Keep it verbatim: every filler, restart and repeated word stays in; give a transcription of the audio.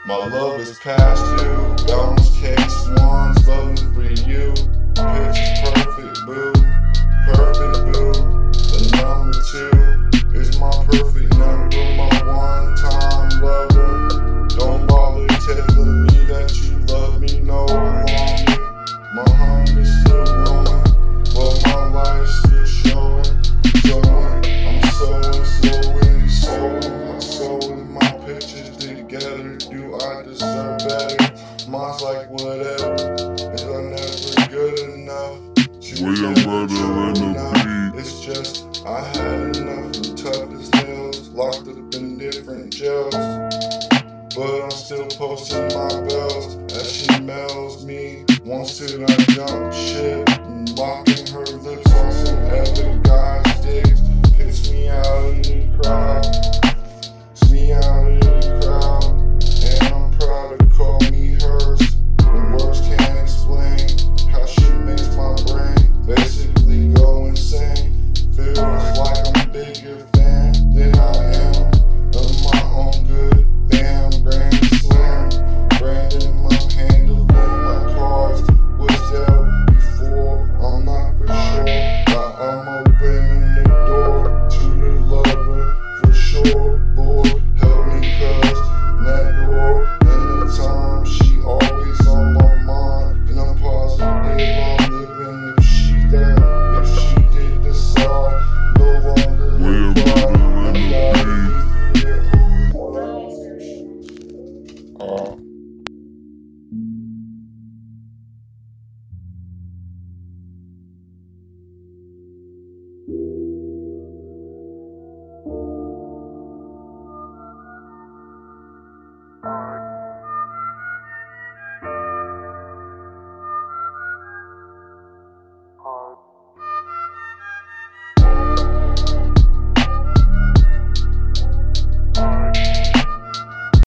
My love is past due. Balance case ones, loving for you. Picture perfect boo, perfect boo. The number two is my perfect number, my one time lover. Don't bother telling me that you love me no longer. My hunger's still growing, but my life's still showing. Showing, I'm sowing, slowly sowing. My soul and my pictures together. Do I deserve better? Mine's like whatever. Is I never good enough? She was never true enough. It's just I had enough and tough as nails, locked up in different jails. But I'm still posting my bells as she mails me. Wants to I jump ship, locking her lips on some other guy's dicks. Picks me out of